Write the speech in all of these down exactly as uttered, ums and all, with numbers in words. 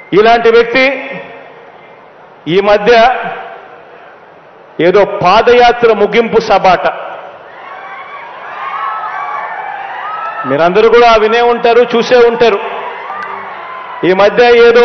ఇలాంటి వ్యక్తి ఈ మధ్య ఏదో పాదయాత్ర ముగింపు సబాట, మీరందరూ కూడా వినే ఉంటారు, చూసే ఉంటారు. ఈ మధ్య ఏదో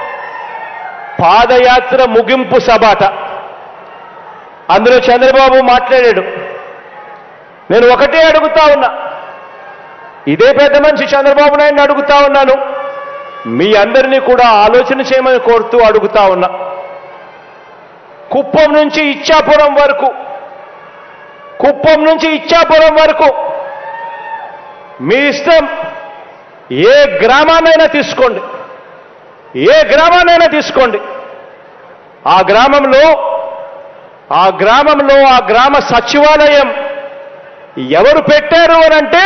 పాదయాత్ర ముగింపు సబాట, అందులో చంద్రబాబు మాట్లాడాడు. నేను ఒకటే అడుగుతా ఉన్నా, ఇదే పెద్ద మనిషి చంద్రబాబు నాయుడిని అడుగుతా ఉన్నాను, మీ అందరినీ కూడా ఆలోచన చేయమని కోరుతూ అడుగుతా ఉన్నా. కుప్పం నుంచి ఇచ్చాపురం వరకు కుప్పం నుంచి ఇచ్చాపురం వరకు మీ ఇష్టం, ఏ గ్రామాన్నైనా తీసుకోండి, ఏ గ్రామాన్నైనా తీసుకోండి. ఆ గ్రామంలో ఆ గ్రామంలో ఆ గ్రామ సచివాలయం ఎవరు పెట్టారు అని అంటే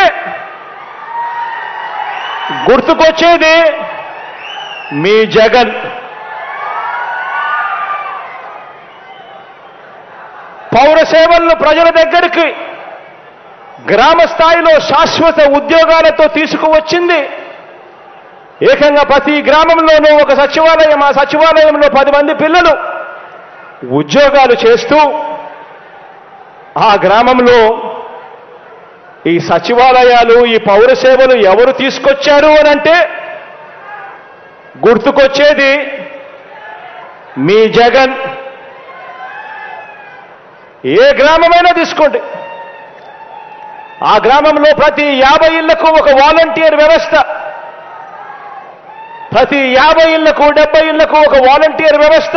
గుర్తుకొచ్చేది మీ జగన్. పౌర సేవలను ప్రజల దగ్గరికి గ్రామ స్థాయిలో శాశ్వత ఉద్యోగాలతో తీసుకువచ్చింది ఏకంగా ప్రతి గ్రామంలోనూ ఒక సచివాలయం, ఆ సచివాలయంలో పది మంది పిల్లలు ఉద్యోగాలు చేస్తూ ఆ గ్రామంలో ఈ సచివాలయాలు, ఈ పౌర సేవలు ఎవరు తీసుకొచ్చారు అని అంటే గుర్తుకొచ్చేది మీ జగన్. ఏ గ్రామమైనా తీసుకోండి, ఆ గ్రామంలో ప్రతి యాభై ఇళ్లకు ఒక వాలంటీర్ వ్యవస్థ, ప్రతి యాభై ఇళ్లకు డెబ్బై ఇళ్లకు ఒక వాలంటీర్ వ్యవస్థ.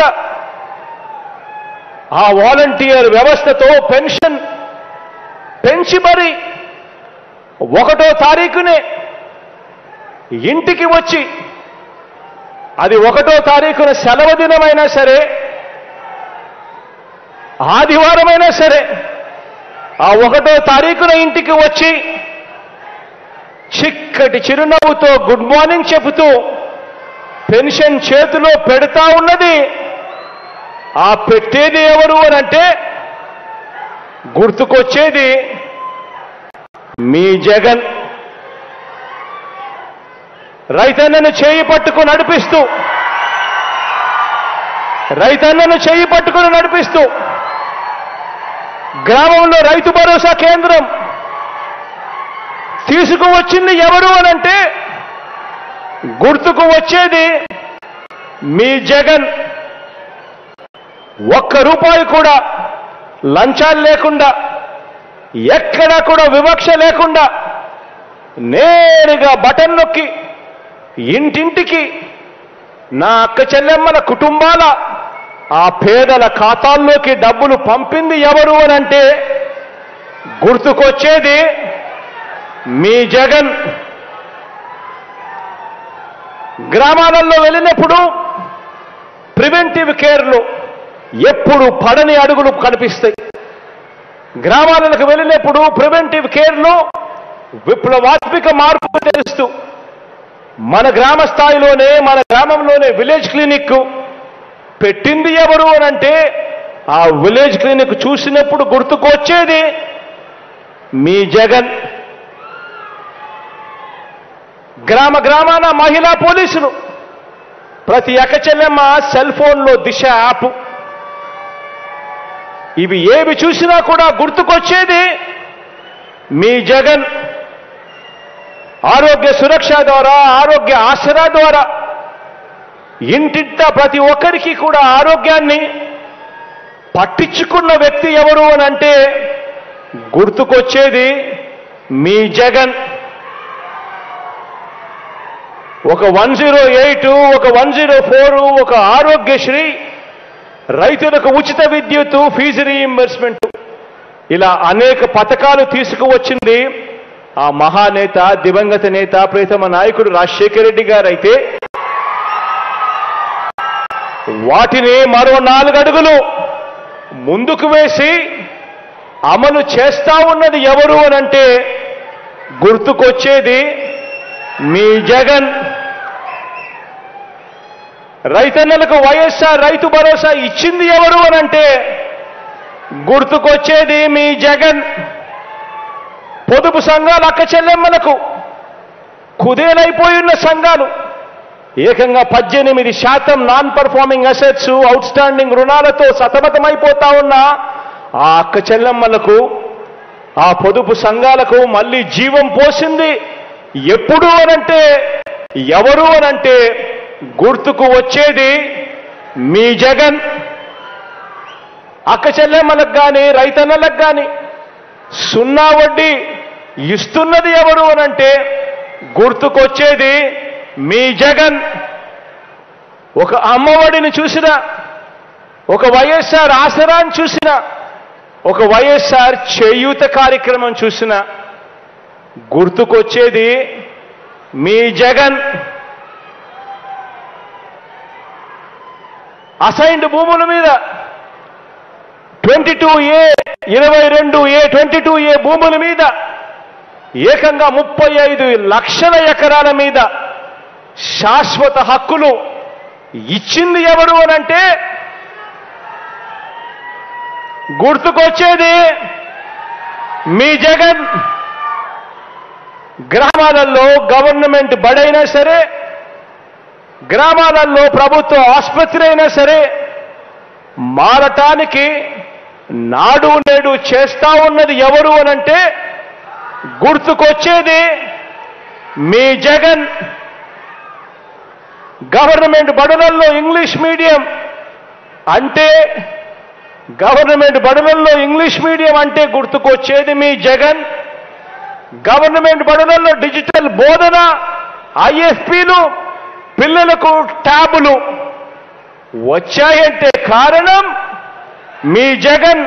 ఆ వాలంటీర్ వ్యవస్థతో పెన్షన్ పెంచి మరి ఒకటో తారీఖునే ఇంటికి వచ్చి, అది ఒకటో తారీఖున సెలవు దినమైనా సరే, ఆదివారమైనా సరే, ఆ ఒకటో తారీఖున ఇంటికి వచ్చి చిక్కటి చిరునవ్వుతో గుడ్ మార్నింగ్ చెబుతూ పెన్షన్ చేతిలో పెడతా ఉన్నది. ఆ పెట్టేది ఎవరు అని అంటే గుర్తుకొచ్చేది మీ జగన్. రైతన్నను చేయి పట్టుకుని నడిపిస్తూ రైతన్నను చేయి పట్టుకుని నడిపిస్తూ గ్రామంలో రైతు భరోసా కేంద్రం తీసుకువచ్చింది ఎవరు అని అంటే గుర్తుకు వచ్చేది మీ జగన్. ఒక్క రూపాయి కూడా లంచాలు లేకుండా, ఎక్కడా కూడా వివక్ష లేకుండా నేరుగా బటన్ నొక్కి ఇంటింటికి నా అక్క చెల్లెమ్మల కుటుంబాల ఆ పేదల ఖాతాల్లోకి డబ్బులు పంపింది ఎవరు అని అంటే గుర్తుకొచ్చేది మీ జగన్. గ్రామాలలో వెళ్ళినప్పుడు ప్రివెంటివ్ కేర్లు ఎప్పుడు పడని అడుగులు కనిపిస్తాయి. గ్రామాలకు వెళ్ళినప్పుడు ప్రివెంటివ్ కేర్లో విప్లవాత్మక మార్పు తెలుస్తూ మన గ్రామ స్థాయిలోనే, మన గ్రామంలోనే విలేజ్ క్లినిక్ పెట్టింది ఎవరు అని అంటే ఆ విలేజ్ క్లినిక్ చూసినప్పుడు గుర్తుకొచ్చేది మీ జగన్. గ్రామ గ్రామాన మహిళా పోలీసులు, ప్రతి అక్కచెల్లెమ్మ సెల్ ఫోన్లో దిశ యాప్, ఇవి ఏవి చూసినా కూడా గుర్తుకొచ్చేది మీ జగన్. ఆరోగ్య సురక్ష ద్వారా, ఆరోగ్య ఆసరా ద్వారా ఇంటింటా ప్రతి ఒక్కరికి కూడా ఆరోగ్యాన్ని పట్టించుకున్న వ్యక్తి ఎవరు అని అంటే గుర్తుకొచ్చేది మీ జగన్. ఒక వన్ జీరో ఎయిట్, ఒక వన్ జీరో ఫోర్, ఒక ఆరోగ్యశ్రీ, రైతులకు ఉచిత విద్యుత్, ఫీజు రీయింబర్స్మెంట్, ఇలా అనేక పథకాలు తీసుకువచ్చింది ఆ మహానేత, దివంగత నేత, ప్రియతమ నాయకుడు రాజశేఖర రెడ్డి గారైతే వాటిని మరో నాలుగు అడుగులు ముందుకు వేసి అమలు చేస్తా ఉన్నది ఎవరు అని అంటే గుర్తుకొచ్చేది మీ జగన్. రైతన్నలకు వైఎస్ఆర్ రైతు భరోసా ఇచ్చింది ఎవరు అని అంటే గుర్తుకొచ్చేది మీ జగన్. పొదుపు సంఘాలు, అక్క చెల్లెమ్మలకు కుదేలైపోయిన సంఘాలు, ఏకంగా పద్దెనిమిది శాతం non performing assets outstanding రుణాలతో సతమతమైపోతా ఉన్న ఆ అక్క చెల్లెమ్మలకు, ఆ పొదుపు సంఘాలకు మళ్ళీ జీవం పోసింది ఎప్పుడు అనంటే, ఎవరు అనంటే గుర్తుకు వచ్చేది మీ జగన్. అక్క చెల్లెమ్మలకు కానీ రైతన్నలకు కానీ సున్నా వడ్డీ ఇస్తున్నది ఎవరు అనంటే గుర్తుకొచ్చేది మీ జగన్. ఒక అమ్మఒడిని చూసినా, ఒక వైఎస్ఆర్ ఆసరాన్ని చూసినా, ఒక వైఎస్ఆర్ చేయూత కార్యక్రమం చూసినా గుర్తుకొచ్చేది మీ జగన్. అసైన్డ్ భూముల మీద ట్వంటీ టూ ఏ ఇరవై రెండు ఏ ట్వంటీ టూ ఏ భూముల మీద ఏకంగా ముప్పై ఐదు లక్షల ఎకరాల మీద శాశ్వత హక్కులు ఇచ్చింది ఎవరు అనంటే గుర్తుకొచ్చేది మీ జగన్. గ్రామాలలో గవర్నమెంట్ బడైనా సరే, గ్రామాలలో ప్రభుత్వ ఆసుపత్రి అయినా సరే మారటానికి నాడు నేడు చేస్తా ఉన్నది ఎవరు అనంటే గుర్తుకొచ్చేది మీ జగన్. గవర్నమెంట్ బడులలో ఇంగ్లీష్ మీడియం అంటే గవర్నమెంట్ బడులలో ఇంగ్లీష్ మీడియం అంటే గుర్తుకొచ్చేది మీ జగన్. గవర్నమెంట్ బడులలో డిజిటల్ బోధన, ఐఎఫ్పీలు, పిల్లలకు ట్యాబులు వచ్చాయంటే కారణం మీ జగన్.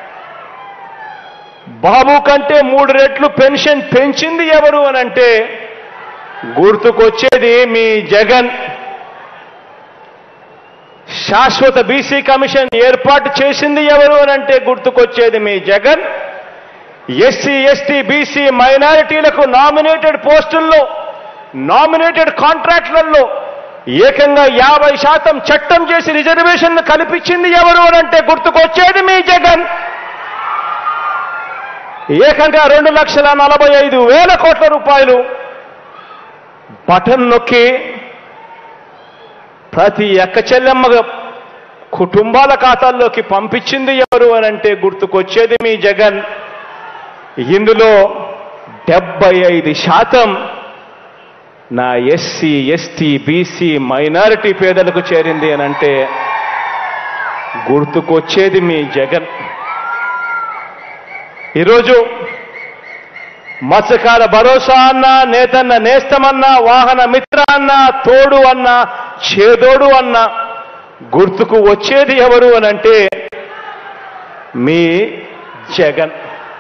బాబు కంటే మూడు రెట్లు పెన్షన్ పెంచింది ఎవరు అనంటే గుర్తుకొచ్చేది మీ జగన్. శాశ్వత బీసీ కమిషన్ ఏర్పాటు చేసింది ఎవరు అనంటే గుర్తుకొచ్చేది మీ జగన్. ఎస్సీ ఎస్టీ బీసీ మైనారిటీలకు నామినేటెడ్ పోస్టుల్లో, నామినేటెడ్ కాంట్రాక్టులలో ఏకంగా యాభై శాతం చట్టం చేసి రిజర్వేషన్ కల్పించింది ఎవరు అనంటే గుర్తుకొచ్చేది మీ జగన్. ఏకంగా రెండు లక్షల నలభై ఐదు వేల కోట్ల రూపాయలు బటన్ నొక్కి ప్రతి అక్క చెల్లెమ్మ కుటుంబాల ఖాతాల్లోకి పంపించింది ఎవరు అనంటే గుర్తుకొచ్చేది మీ జగన్. ఇందులో డెబ్బై ఐదు శాతం నా ఎస్సీ ఎస్టీ బీసీ మైనారిటీ పేదలకు చేరింది అనంటే గుర్తుకొచ్చేది మీ జగన్. ఈరోజు మత్స్యకార భరోసా అన్న, నేతన్న నేస్తమన్న, వాహన మిత్ర అన్న, తోడు అన్న, చేదోడు అన్న గుర్తుకు వచ్చేది ఎవరు అనంటే మీ జగన్.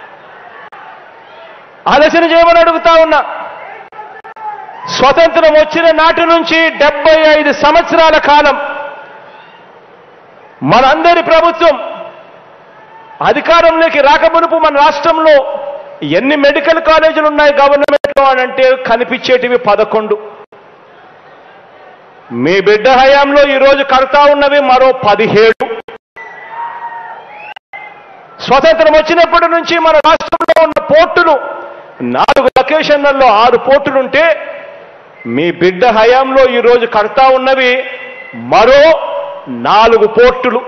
ఆలోచన చేయమని అడుగుతా ఉన్నా. స్వతంత్రం వచ్చిన నాటి నుంచి డెబ్బై ఐదు సంవత్సరాల కాలం మనందరి ప్రభుత్వం అధికారంలోకి రాకమునుపు మన రాష్ట్రంలో ఎన్ని మెడికల్ కాలేజీలు ఉన్నాయి గవర్నమెంట్లో అనంటే కనిపించేటివి పదకొండు. మీ బిడ్డ హయాంలో ఈరోజు కడతా ఉన్నవి మరో పదిహేడు. స్వతంత్రం వచ్చినప్పటి నుంచి మన రాష్ట్రంలో ఉన్న పోర్టులు నాలుగు లొకేషన్లలో ఆరు పోర్టులుంటే మీ బిడ్డ హయాంలో ఈరోజు కడతా ఉన్నవి మరో నాలుగు పోర్టులు.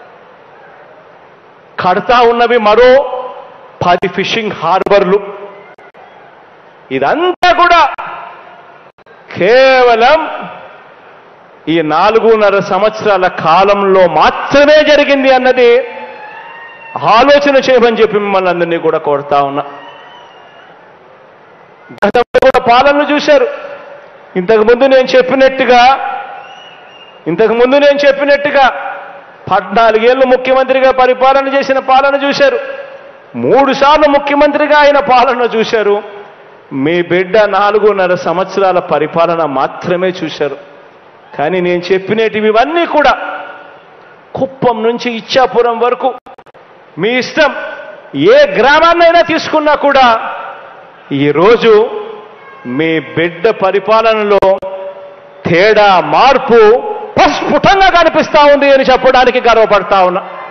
కడతా ఉన్నవి మరో పది ఫిషింగ్ హార్బర్లు. ఇదంతా కూడా కేవలం ఈ నాలుగున్నర సంవత్సరాల కాలంలో మాత్రమే జరిగింది అన్నది ఆలోచన చేయమని చెప్పి మిమ్మల్ని అందరినీ కూడా కోరుతా ఉన్నా. గతంలో కూడా పాలనలు చూశారు. ఇంతకుముందు నేను చెప్పినట్టుగా ఇంతకుముందు నేను చెప్పినట్టుగా పద్నాలుగేళ్లు ముఖ్యమంత్రిగా పరిపాలన చేసిన పాలన చూశారు. మూడు సార్లు ముఖ్యమంత్రిగా ఆయన పాలన చూశారు. మీ బిడ్డ నాలుగున్నర సంవత్సరాల పరిపాలన మాత్రమే చూశారు. కానీ నేను చెప్పినటివి ఇవన్నీ కూడా కుప్పం నుంచి ఇచ్చాపురం వరకు మీ ఇష్టం, ఏ గ్రామాన్నైనా తీసుకున్నా కూడా ఈరోజు మీ బిడ్డ పరిపాలనలో తేడా, మార్పు ప్రస్ఫుటంగా కనిపిస్తా ఉంది అని చెప్పడానికి గర్వపడతా ఉన్నా.